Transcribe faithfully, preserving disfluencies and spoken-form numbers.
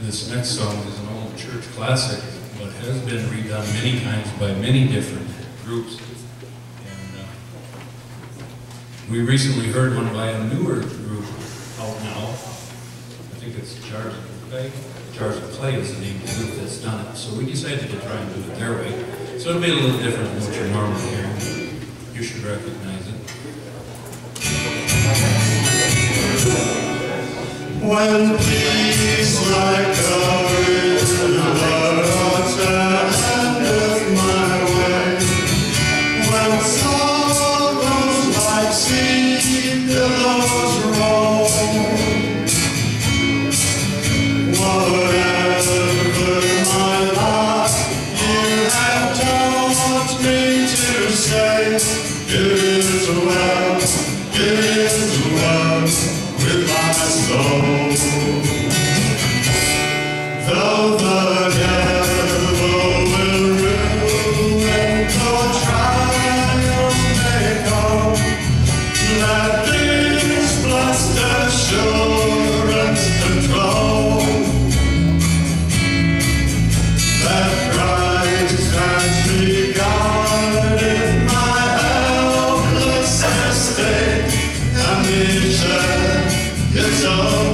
This next song is an old church classic, but has been redone many times by many different groups. And uh, we recently heard one by a newer group out now. I think it's Jars of Clay. Jars of Clay is the name of the group that's done it. So we decided to try and do it their way. So it'll be a little different than what you're normally hearing. You should recognize it. When peace like a river attendeth my way, when sorrows like sea billows roll, whatever my lot, you have taught me to say, it is well, it is well with my soul. Though the devil will ruin, though trials may come, let this blessed assurance control, that Christ has regarded my helpless estate, and He shed His own